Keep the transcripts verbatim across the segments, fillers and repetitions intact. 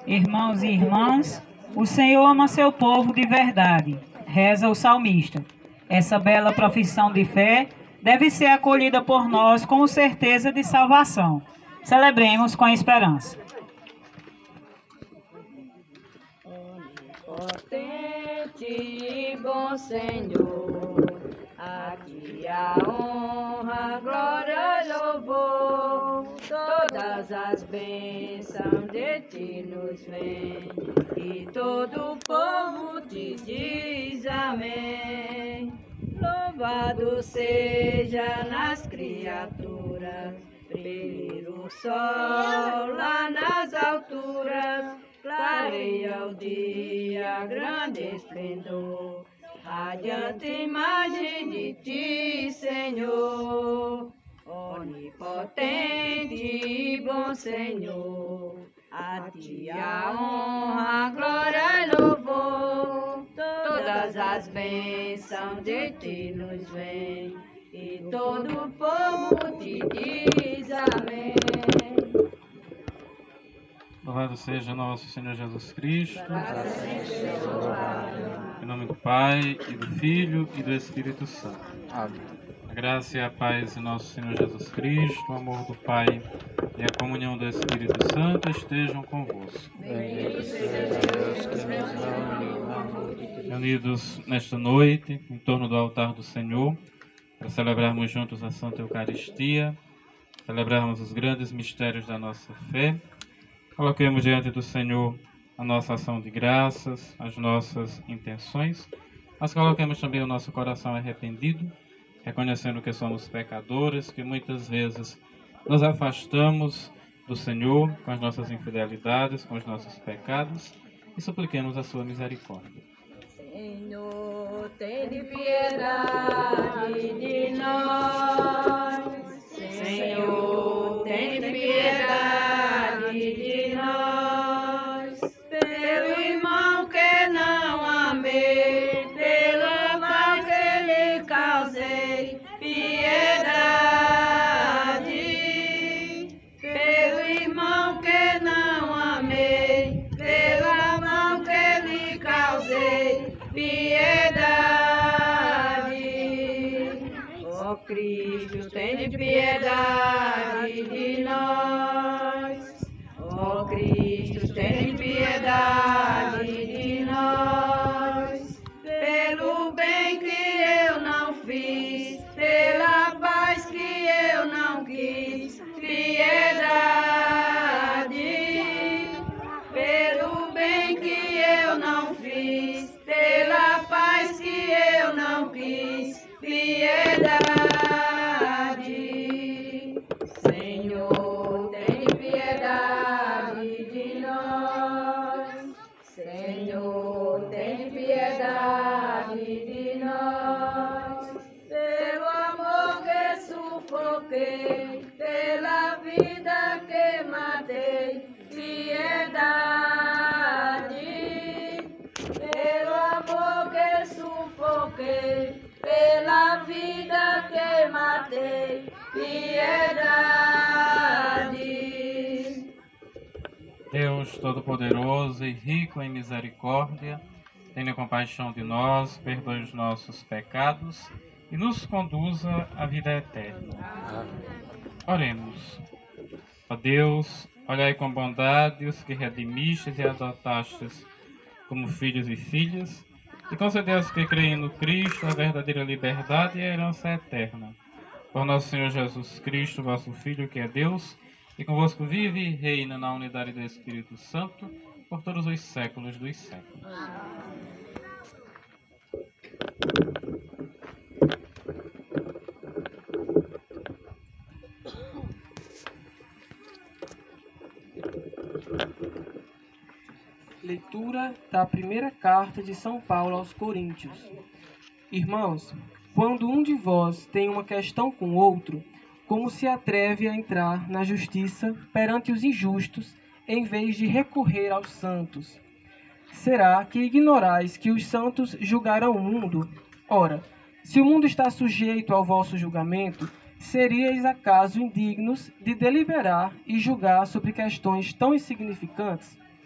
Irmãos e irmãs, o Senhor ama seu povo de verdade, reza o salmista. Essa bela profissão de fé deve ser acolhida por nós com certeza de salvação. Celebremos com esperança. Onipotente, bom Senhor, a ti a honra, glória e louvor, todas as bênçãos de ti nos vêm, e todo o povo te diz amém. Louvado seja nas criaturas, brilhe o sol lá nas alturas, clareia o dia, grande esplendor, radiante imagem de ti, Senhor. Onipotente, bom Senhor, a ti a honra, glória e louvor, todas as bênçãos de ti nos vêm, e todo o povo te diz amém. Louvado seja nosso Senhor Jesus Cristo. Em nome do Pai, e do Filho, e do Espírito Santo. Amém. A graça e a paz de nosso Senhor Jesus Cristo, o amor do Pai e a comunhão do Espírito Santo estejam convosco. Reunidos nesta noite, em torno do altar do Senhor, para celebrarmos juntos a Santa Eucaristia, celebrarmos os grandes mistérios da nossa fé, coloquemos diante do Senhor a nossa ação de graças, as nossas intenções, mas coloquemos também o nosso coração arrependido, reconhecendo que somos pecadores, que muitas vezes nos afastamos do Senhor com as nossas infidelidades, com os nossos pecados, e supliquemos a sua misericórdia. Senhor, tem piedade de nós. Senhor, tem piedade de nós. Pelo irmão que não amei, pelo mal que lhe causei, piedade. Pelo irmão que não amei, pelo mal que lhe causei, piedade. Ó Cristo, tem piedade de nós. Ó Cristo, tem piedade de nós. Pelo bem que eu não fiz, pela paz que eu não quis, piedade. Pelo bem que eu não fiz, pela paz que eu não quis, piedade. Senhor, tem piedade de nós. Senhor, tem piedade de nós. Pelo amor que sufoquei, pela vida que matei, piedade. Pelo amor que sufoquei, pela vida que matei, piedade. Deus Todo-Poderoso e rico em misericórdia, tenha compaixão de nós, perdoe os nossos pecados e nos conduza à vida eterna. Oremos. Ó Deus, olhai com bondade os que redimistes e adotastes como filhos e filhas, e concedei aos que creem no Cristo a verdadeira liberdade e a herança eterna. Por nosso Senhor Jesus Cristo, vosso Filho, que é Deus, e convosco vive e reina na unidade do Espírito Santo, por todos os séculos dos séculos. Leitura da primeira carta de São Paulo aos Coríntios. Irmãos, quando um de vós tem uma questão com outro, como se atreve a entrar na justiça perante os injustos, em vez de recorrer aos santos? Será que ignorais que os santos julgarão o mundo? Ora, se o mundo está sujeito ao vosso julgamento, seríeis acaso indignos de deliberar e julgar sobre questões tão insignificantes?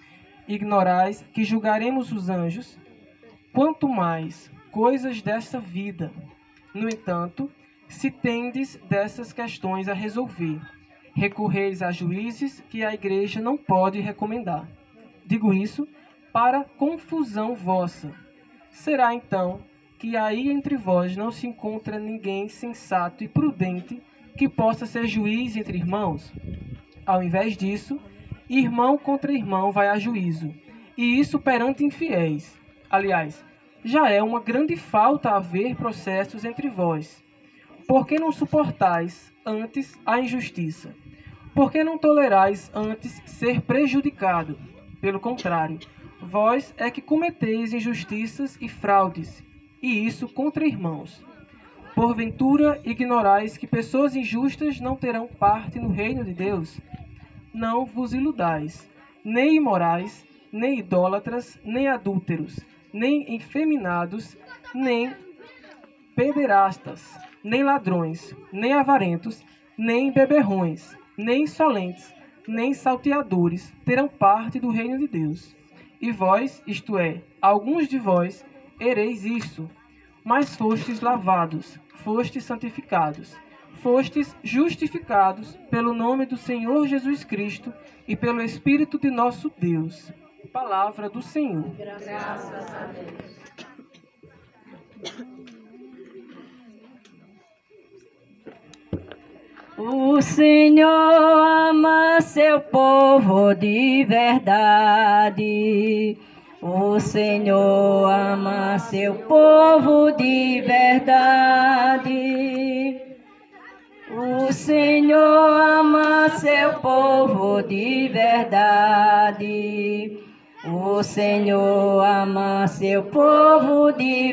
ignorais que julgaremos os anjos? Quanto mais coisas desta vida. No entanto, se tendes dessas questões a resolver, recorreis a juízes que a igreja não pode recomendar. Digo isso para confusão vossa. Será então que aí entre vós não se encontra ninguém sensato e prudente que possa ser juiz entre irmãos? Ao invés disso, irmão contra irmão vai a juízo, e isso perante infiéis. Aliás, já é uma grande falta haver processos entre vós. Por que não suportais antes a injustiça? Por que não tolerais antes ser prejudicado? Pelo contrário, vós é que cometeis injustiças e fraudes, e isso contra irmãos. Porventura ignorais que pessoas injustas não terão parte no reino de Deus? Não vos iludais, nem imorais, nem idólatras, nem adúlteros, nem efeminados, nem pederastas, nem ladrões, nem avarentos, nem beberrões, nem insolentes, nem salteadores terão parte do reino de Deus. E vós, isto é, alguns de vós, ereis isso, mas fostes lavados, fostes santificados, fostes justificados pelo nome do Senhor Jesus Cristo e pelo Espírito de nosso Deus. Palavra do Senhor. Graças a Deus. O Senhor ama seu povo de verdade. O Senhor ama seu povo de verdade. O Senhor ama seu povo de verdade. O Senhor ama seu povo de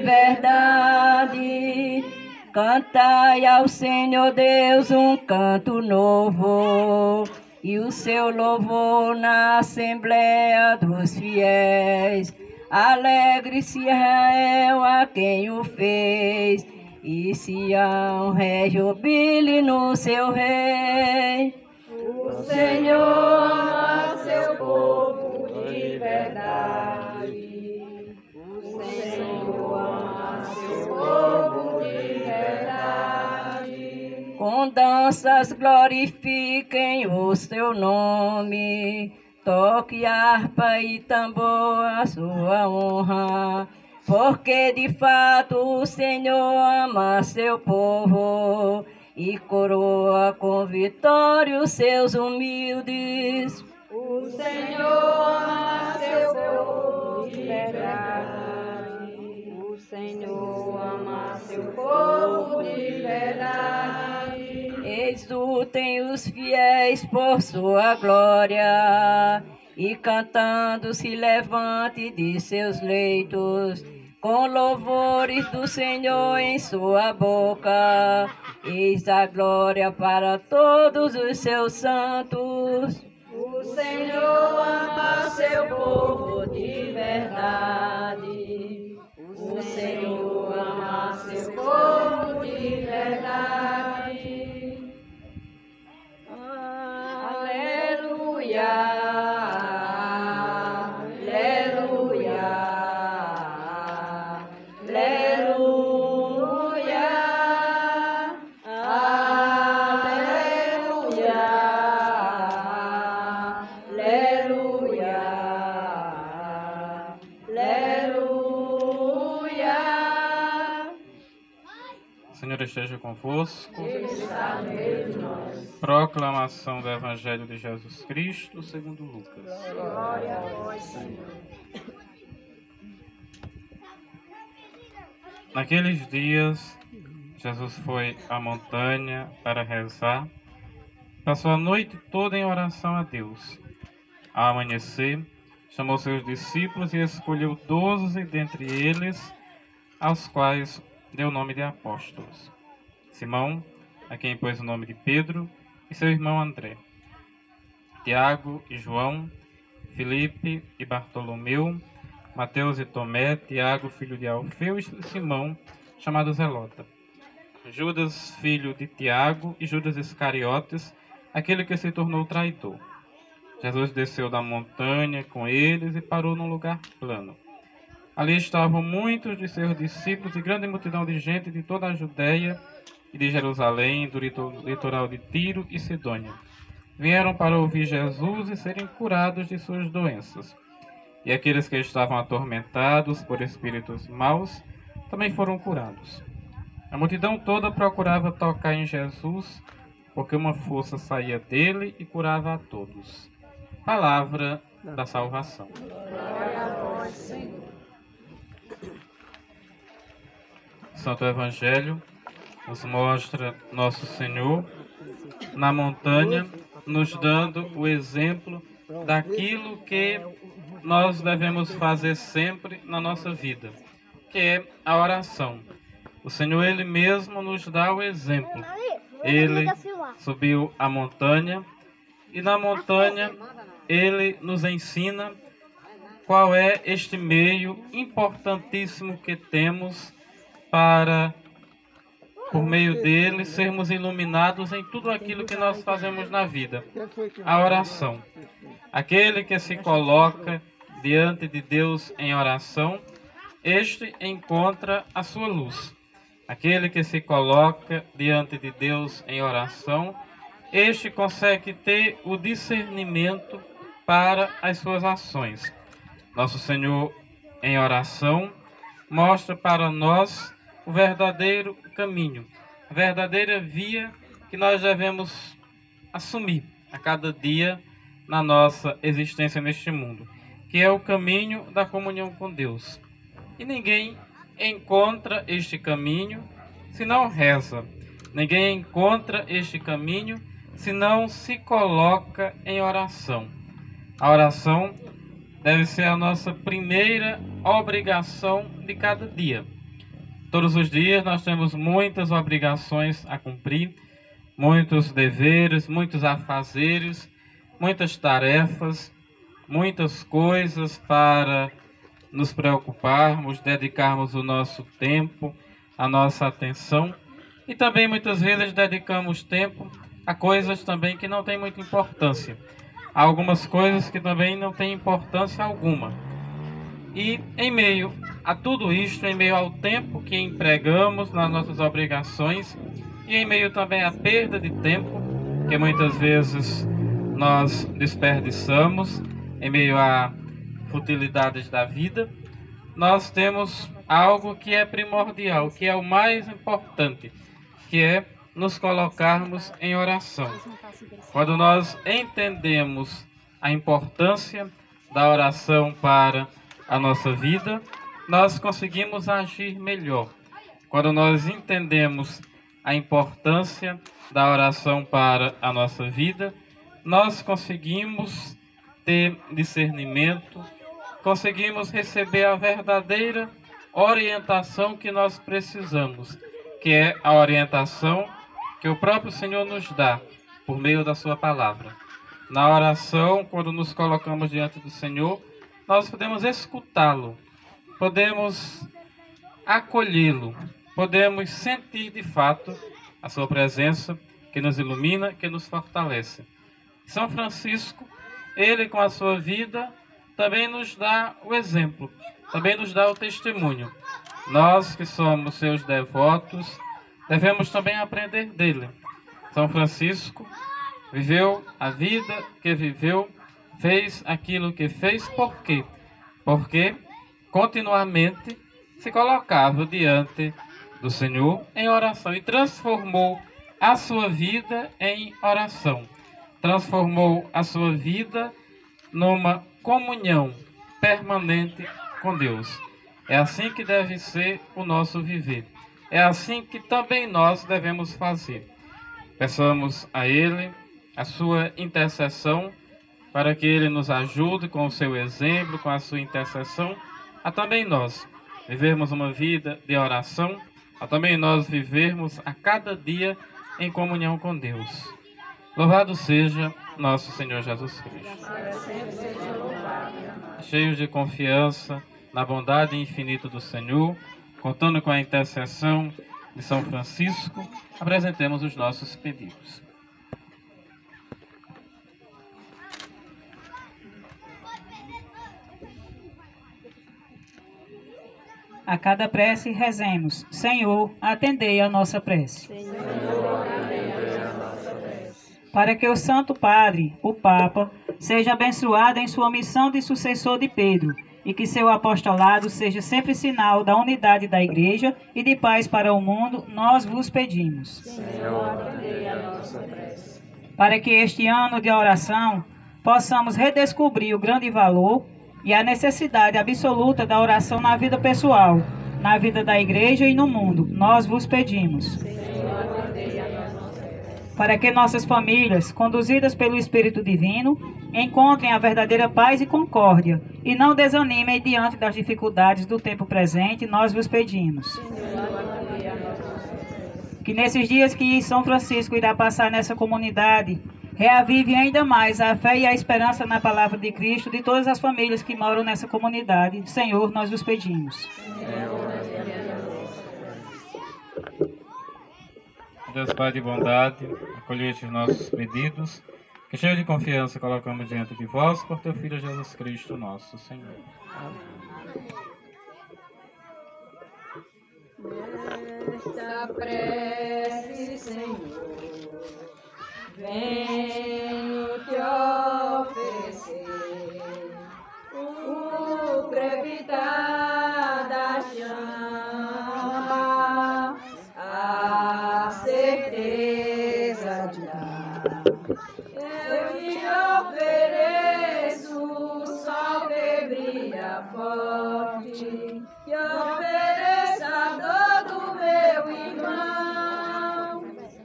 verdade. Cantai ao Senhor Deus um canto novo, e o seu louvor na Assembleia dos Fiéis. Alegre-se Israel a quem o fez, e Sião rejubile no seu rei. O Senhor ama seu povo de verdade. O Senhor ama seu povo de verdade. Com danças glorifiquem o seu nome. Toque harpa e tambor a sua honra. Porque de fato o Senhor ama seu povo e coroa com vitória os seus humildes. O Senhor ama seu povo de verdade. O Senhor ama seu povo de verdade. Exultem os fiéis por sua glória, e cantando se levante de seus leitos, com louvores do Senhor em sua boca. Eis a glória para todos os seus santos. O Senhor ama seu povo de verdade. O Senhor ama seu povo de verdade. Aleluia. O Senhor esteja convosco. Proclamação do Evangelho de Jesus Cristo segundo Lucas. Glória a vós, Senhor. Naqueles dias, Jesus foi à montanha para rezar. Passou a noite toda em oração a Deus. Ao amanhecer, chamou seus discípulos e escolheu doze dentre eles, aos quais deu o nome de apóstolos: Simão, a quem pôs o nome de Pedro, e seu irmão André, Tiago e João, Filipe e Bartolomeu, Mateus e Tomé, Tiago, filho de Alfeu, e Simão, chamado Zelota, Judas, filho de Tiago, e Judas Iscariotes, aquele que se tornou traidor. Jesus desceu da montanha com eles e parou num lugar plano. Ali estavam muitos de seus discípulos e grande multidão de gente de toda a Judéia e de Jerusalém, do litoral de Tiro e Sidônia. Vieram para ouvir Jesus e serem curados de suas doenças. E aqueles que estavam atormentados por espíritos maus também foram curados. A multidão toda procurava tocar em Jesus, porque uma força saía dele e curava a todos. Palavra da salvação. Glória a vós, Senhor. Santo Evangelho nos mostra Nosso Senhor na montanha, nos dando o exemplo daquilo que nós devemos fazer sempre na nossa vida, que é a oração. O Senhor, Ele mesmo nos dá o exemplo. Ele subiu a montanha e na montanha Ele nos ensina qual é este meio importantíssimo que temos para, por meio dele, sermos iluminados em tudo aquilo que nós fazemos na vida. A oração. Aquele que se coloca diante de Deus em oração, este encontra a sua luz. Aquele que se coloca diante de Deus em oração, este consegue ter o discernimento para as suas ações. Nosso Senhor, em oração, mostra para nós o verdadeiro caminho, a verdadeira via que nós devemos assumir a cada dia na nossa existência neste mundo, que é o caminho da comunhão com Deus. E ninguém encontra este caminho se não reza. Ninguém encontra este caminho se não se coloca em oração. A oração deve ser a nossa primeira obrigação de cada dia. Todos os dias nós temos muitas obrigações a cumprir, muitos deveres, muitos afazeres, muitas tarefas, muitas coisas para nos preocuparmos, dedicarmos o nosso tempo, a nossa atenção, e também muitas vezes dedicamos tempo a coisas também que não têm muita importância. Há algumas coisas que também não têm importância alguma. E em meio a tudo isto, em meio ao tempo que empregamos nas nossas obrigações, e em meio também à perda de tempo, que muitas vezes nós desperdiçamos, em meio a futilidades da vida, nós temos algo que é primordial, que é o mais importante, que é nos colocarmos em oração. Quando nós entendemos a importância da oração para a nossa vida, nós conseguimos agir melhor. Quando nós entendemos a importância da oração para a nossa vida, nós conseguimos ter discernimento, conseguimos receber a verdadeira orientação que nós precisamos, que é a orientação que o próprio Senhor nos dá por meio da sua palavra. Na oração, quando nos colocamos diante do Senhor, nós podemos escutá-lo, podemos acolhê-lo, podemos sentir de fato a sua presença que nos ilumina, que nos fortalece. São Francisco, ele com a sua vida também nos dá o exemplo, também nos dá o testemunho. Nós que somos seus devotos, devemos também aprender dele. São Francisco viveu a vida que viveu, fez aquilo que fez, por quê? Porque continuamente se colocava diante do Senhor em oração e transformou a sua vida em oração. Transformou a sua vida numa comunhão permanente com Deus. É assim que deve ser o nosso viver. É assim que também nós devemos fazer. Peçamos a Ele a sua intercessão para que Ele nos ajude com o seu exemplo, com a sua intercessão, a também nós vivermos uma vida de oração, a também nós vivermos a cada dia em comunhão com Deus. Louvado seja nosso Senhor Jesus Cristo. Cheios de confiança na bondade infinita do Senhor, contando com a intercessão de São Francisco, apresentemos os nossos pedidos. A cada prece rezemos: Senhor, atendei a nossa prece. Para que o Santo Padre, o Papa, seja abençoado em sua missão de sucessor de Pedro e que seu apostolado seja sempre sinal da unidade da Igreja e de paz para o mundo, nós vos pedimos. Senhor, atendei a nossa prece. Para que este ano de oração possamos redescobrir o grande valor e a necessidade absoluta da oração na vida pessoal, na vida da Igreja e no mundo, nós vos pedimos. Senhor, atendei a nossa prece. Para que nossas famílias, conduzidas pelo Espírito Divino, encontrem a verdadeira paz e concórdia e não desanimem diante das dificuldades do tempo presente, nós vos pedimos. Senhor, atendei a nossa prece. Que nesses dias que São Francisco irá passar nessa comunidade, reavive ainda mais a fé e a esperança na palavra de Cristo de todas as famílias que moram nessa comunidade. Senhor, nós vos pedimos. Senhor, atendei a nossa prece. Deus Pai de bondade, acolhe estes nossos pedidos, que cheio de confiança colocamos diante de vós, por teu Filho Jesus Cristo, nosso Senhor. Nesta prece, Senhor, venho te oferecer o crepitar da chama, a certeza de dar. Eu te ofereço o sol que brilha forte, te ofereço a dor do meu irmão,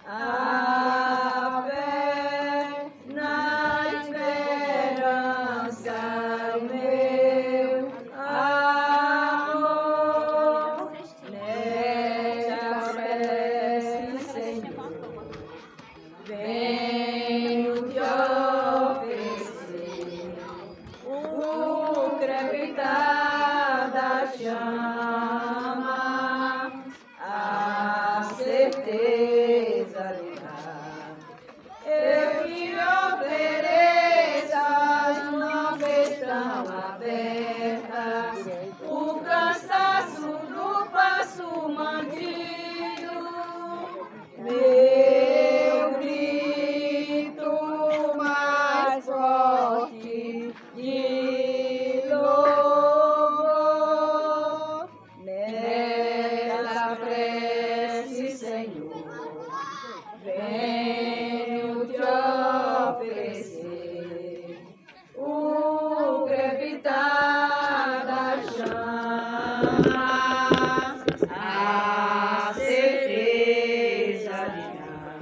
a fé na esperança, o meu amor. Nesta prece, Senhor, venho te oferecer o crepitar da chama, a certeza de dar. Eu te ofereço, as mãos estão abertas, o cansaço do passo mantido, meu grito mais forte de louvor. Nesta prece, Senhor, venho te oferecer o crepitar da chama, a certeza de dar.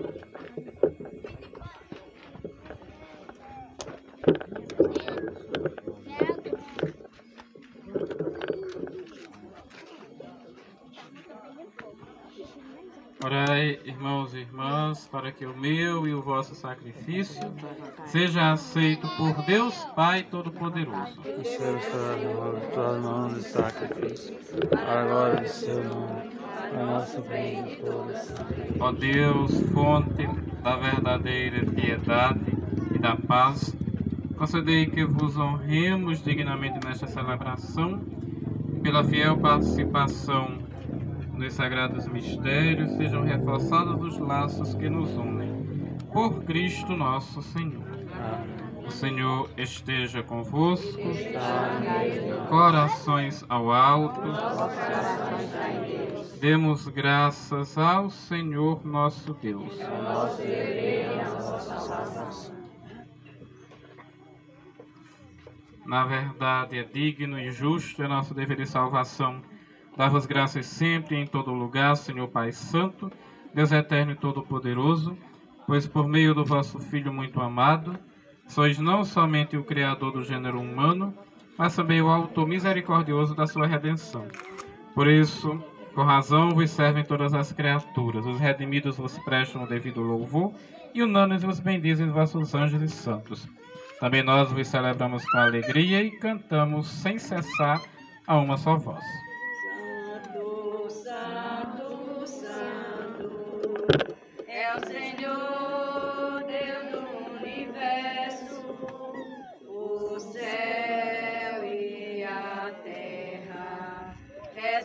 Orai, irmãos e irmãs, para que o meu e o vosso sacrifício seja aceito por Deus Pai Todo-Poderoso. O Senhor está agora em tuas mãos de sacrifício, para a glória do seu nome, para a nossa bem de todos. Ó Deus, fonte da verdadeira piedade e da paz, concedei que vos honremos dignamente nesta celebração, e pela fiel participação nos sagrados mistérios sejam reforçados os laços que nos unem. Por Cristo nosso Senhor. O Senhor esteja convosco. Corações ao alto. Demos graças ao Senhor nosso Deus. Na verdade, é digno e justo, é nosso dever de salvação. Dá-vos graças sempre e em todo lugar, Senhor Pai Santo, Deus Eterno e Todo-Poderoso, pois por meio do vosso Filho muito amado, sois não somente o Criador do gênero humano, mas também o autor misericordioso da sua redenção. Por isso, com razão vos servem todas as criaturas, os redimidos vos prestam o devido louvor, e unânimes vos bendizem os vossos anjos e santos. Também nós vos celebramos com alegria e cantamos sem cessar a uma só voz. Santo, Santo, é o Senhor, Deus do universo, o céu e a terra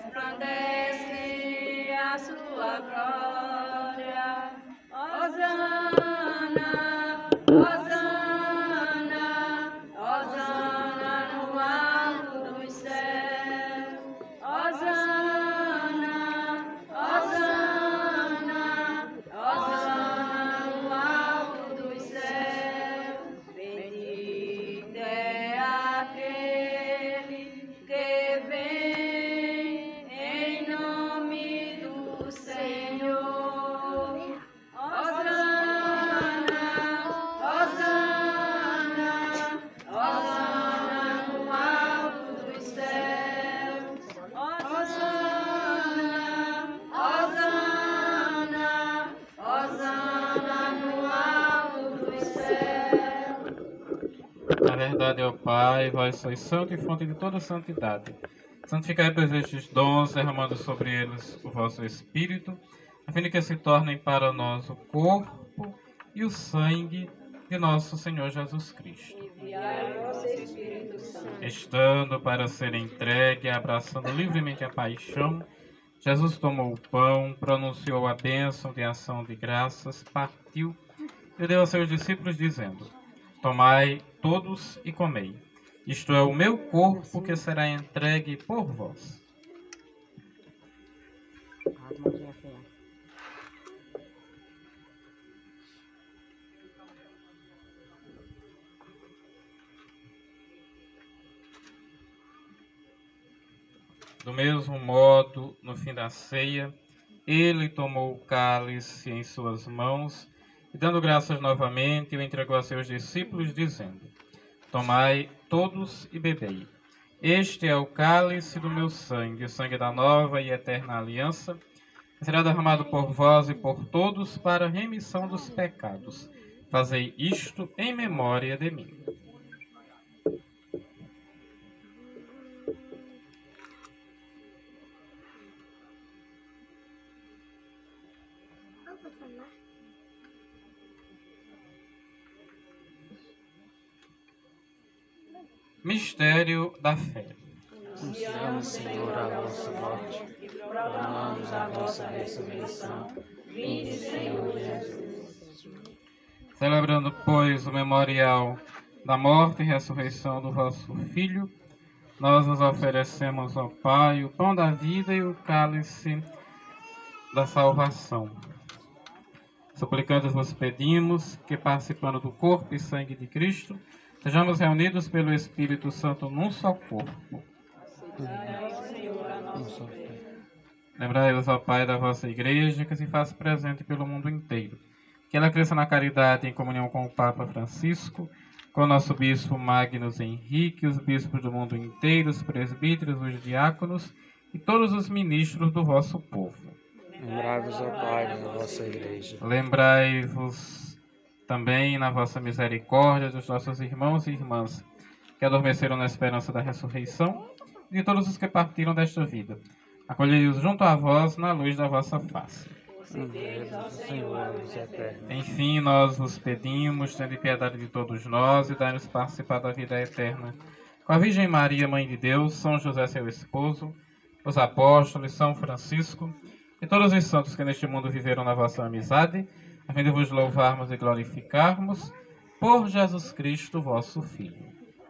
verdade, ó Pai, vós sois santo e fonte de toda santidade. Santificai, pois, estes dons, derramando sobre eles o vosso Espírito, a fim de que se tornem para nós o corpo e o sangue de nosso Senhor Jesus Cristo. Enviai o vosso Espírito Santo. Estando para ser entregue, abraçando livremente a paixão, Jesus tomou o pão, pronunciou a bênção de ação de graças, partiu e deu a seus discípulos, dizendo: Tomai todos e comei. Isto é o meu corpo que será entregue por vós. Do mesmo modo, no fim da ceia, ele tomou o cálice em suas mãos e, dando graças novamente, o entregou a seus discípulos, dizendo: Tomai todos e bebei. Este é o cálice do meu sangue, o sangue da nova e eterna aliança, que será derramado por vós e por todos para a remissão dos pecados. Fazei isto em memória de mim. Mistério da fé. Anunciamos, Senhor, a vossa morte, proclamamos a vossa ressurreição. Vinde, Senhor Jesus. Celebrando, pois, o memorial da morte e ressurreição do vosso Filho, nós vos oferecemos ao Pai o pão da vida e o cálice da salvação. Suplicantes vos pedimos que, participando do corpo e sangue de Cristo, sejamos reunidos pelo Espírito Santo num só corpo. Lembrai-vos, ó Pai, da vossa Igreja, que se faz presente pelo mundo inteiro. Que ela cresça na caridade em comunhão com o Papa Francisco, com o nosso Bispo Magnus Henrique, os bispos do mundo inteiro, os presbíteros, os diáconos e todos os ministros do vosso povo. Lembrai-vos, ó Pai, da vossa Igreja. Lembrai-vos também na vossa misericórdia dos nossos irmãos e irmãs que adormeceram na esperança da ressurreição e de todos os que partiram desta vida. Acolhei-os junto a vós na luz da vossa face. Senhor, luz eterna. Enfim, nós vos pedimos, tende piedade de todos nós e dai-nos participar da vida eterna. Com a Virgem Maria, Mãe de Deus, São José, seu esposo, os apóstolos, São Francisco e todos os santos que neste mundo viveram na vossa amizade, a fim de vos louvarmos e glorificarmos por Jesus Cristo, vosso Filho.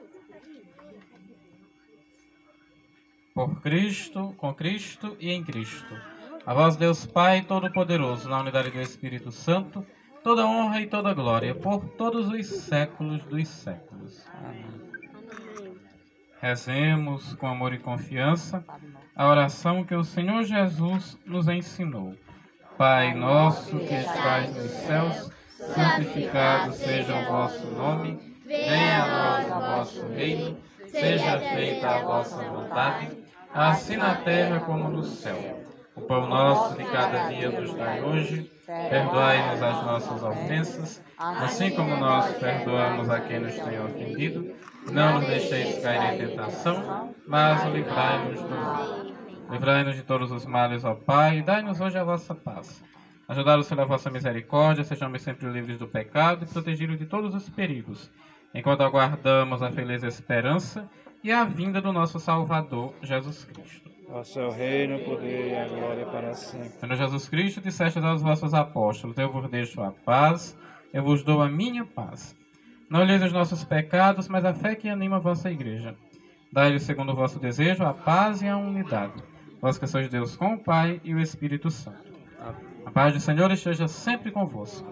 Por Cristo, com Cristo e em Cristo. A vós, Deus Pai Todo-Poderoso, na unidade do Espírito Santo, toda honra e toda glória, por todos os séculos dos séculos. Amém. Rezemos com amor e confiança a oração que o Senhor Jesus nos ensinou. Pai nosso que estais nos céus, santificado seja o vosso nome, venha a nós o vosso reino, seja feita a vossa vontade, assim na terra como no céu. O pão nosso de cada dia nos dai hoje, perdoai-nos as nossas ofensas, assim como nós perdoamos a quem nos tem ofendido. Não nos deixeis cair em tentação, mas livrai-nos do mal. Livrai-nos de todos os males, ó Pai, e dai-nos hoje a vossa paz. Ajudados pela vossa misericórdia, sejamos sempre livres do pecado e protegidos de todos os perigos, enquanto aguardamos a feliz esperança e a vinda do nosso Salvador, Jesus Cristo. Vosso é o reino, o poder e a glória para sempre. Senhor Jesus Cristo, disseste aos vossos apóstolos: Eu vos deixo a paz, eu vos dou a minha paz. Não olheis os nossos pecados, mas a fé que anima a vossa Igreja. Dai-lhe, segundo o vosso desejo, a paz e a unidade. Vós que sois Deus com o Pai e o Espírito Santo. A paz do Senhor esteja sempre convosco.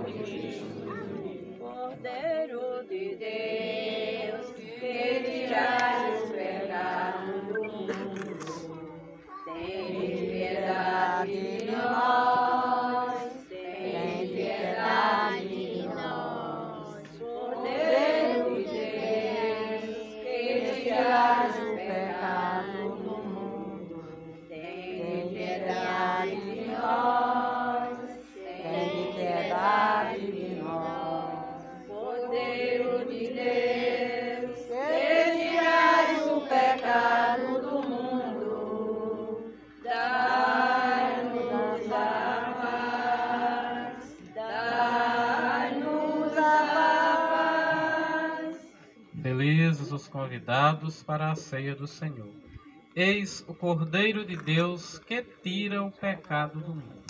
Cordeiro de Deus, que tirais os pecados do mundo, tem piedade de nós, tem piedade de nós. Cordeiro de Deus, que tirais os pecados do mundo, tem piedade de nós, tem piedade de nós. Cordeiro de Deus, os convidados para a ceia do Senhor. Eis o Cordeiro de Deus que tira o pecado do mundo.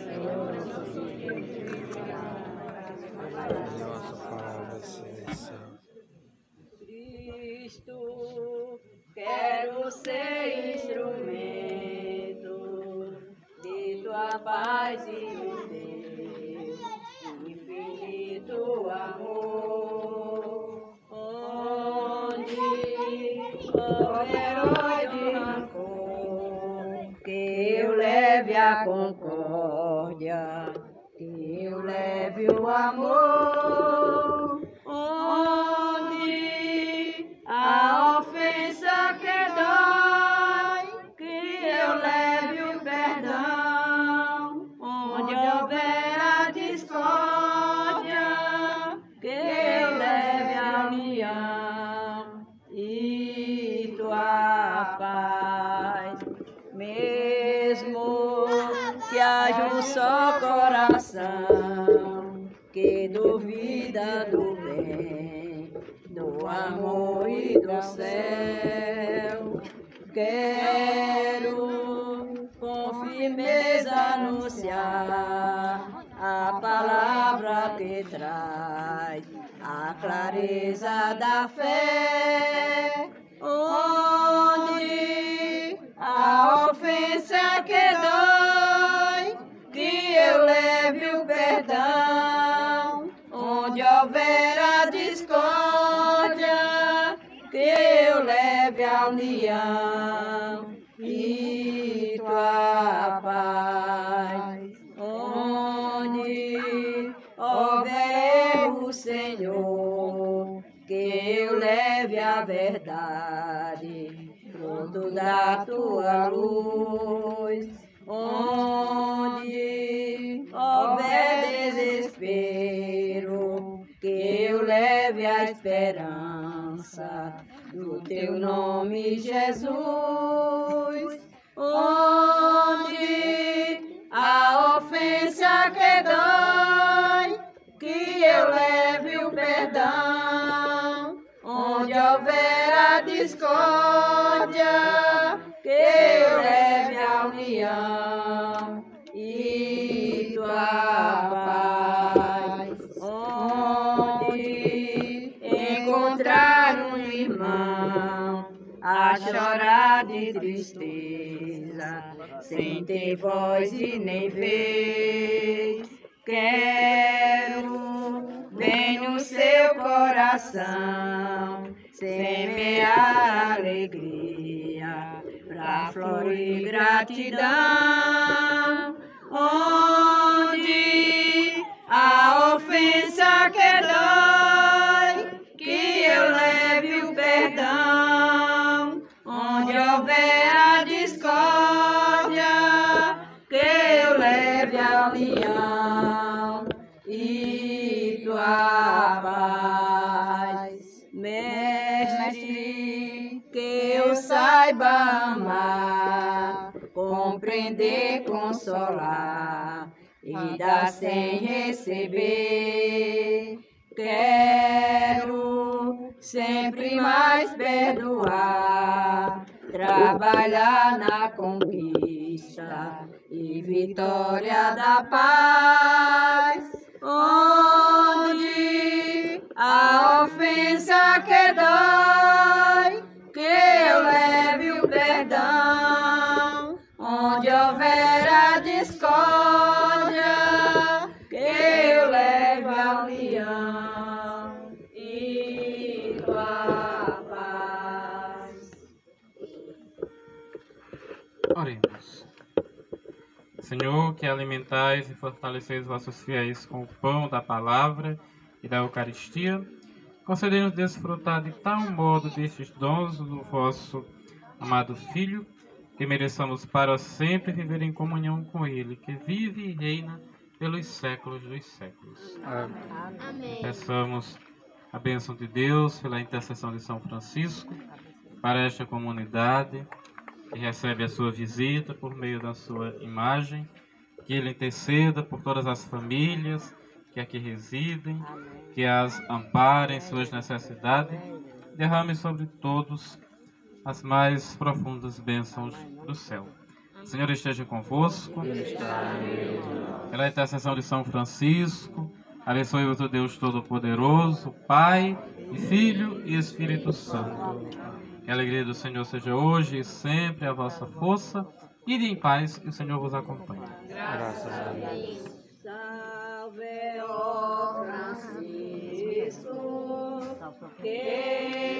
Nossa palavra seja. Cristo, quero ser instrumento de tua paz e de teu infinito amor. Onde houver ódio, rancor, que eu leve a concórdia, que eu leve o amor. Onde a ofensa que dói, que eu leve o perdão. Onde houver a discórdia, que eu leve a união e tua paz. Mesmo que haja um só coração que duvida do bem, do amor e do céu, quero com firmeza anunciar a palavra que traz a clareza da fé. Onde a ofensa que dói, que eu leve o perdão. Onde houver a discórdia, que eu leve a união e tua paz. Onde houver erro, Senhor, que eu leve a verdade, fruto da tua luz. Onde houver desespero, que eu leve a esperança do teu nome, Jesus. Onde a ofensa que dói, que eu leve o perdão. Onde houver a discórdia, que eu leve a união e tua paz. Onde encontrar um irmão a chorar de tristeza, sem ter voz e nem vez, quero bem no seu coração semear alegria pra florir gratidão. Onde a ofensa que dói, que eu leve o perdão. Onde houver a discórdia, que eu leve a união e tua paz. Mestre, que eu saiba amar, compreender, consolar e dar sem receber. Quero sempre mais perdoar, trabalhar na conquista e vitória da paz. Onde a ofensa que dói, que eu leve o perdão. Onde houver a discórdia, que eu leve a união e tua paz. Oremos. Senhor, que alimentais e fortaleceis vossos fiéis com o pão da palavra e da Eucaristia, concedei-nos desfrutar de tal modo destes dons do vosso amado Filho, que mereçamos para sempre viver em comunhão com Ele, que vive e reina pelos séculos dos séculos. Amém. Peçamos a bênção de Deus pela intercessão de São Francisco para esta comunidade que recebe a sua visita por meio da sua imagem, que Ele interceda por todas as famílias que aqui residem, que as amparem em suas necessidades derrame sobre todos as mais profundas bênçãos do céu. O Senhor esteja convosco. Pela intercessão de São Francisco, abençoe-vos o Deus Todo-Poderoso, Pai, e Filho e Espírito Santo. Que a alegria do Senhor seja hoje e sempre a vossa força. Ide em paz, que o Senhor vos acompanhe. Graças a Deus. Salve, ó Francisco, que